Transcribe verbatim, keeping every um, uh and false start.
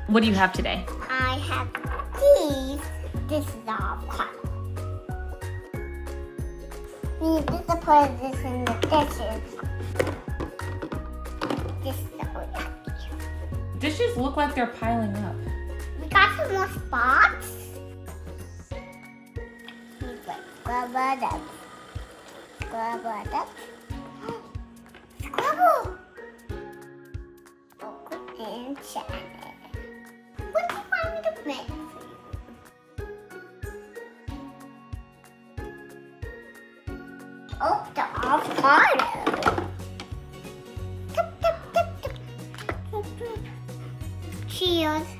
What do you have today? I have these. This is the avocado. We need to put this in the dishes. This is the yucky. Dishes look like they're piling up. We got some more spots. He's like, by-Battat. by-Battat. Scribble. Open and shut it. What do you want me to make for you? Oh, the avocado. Cheers.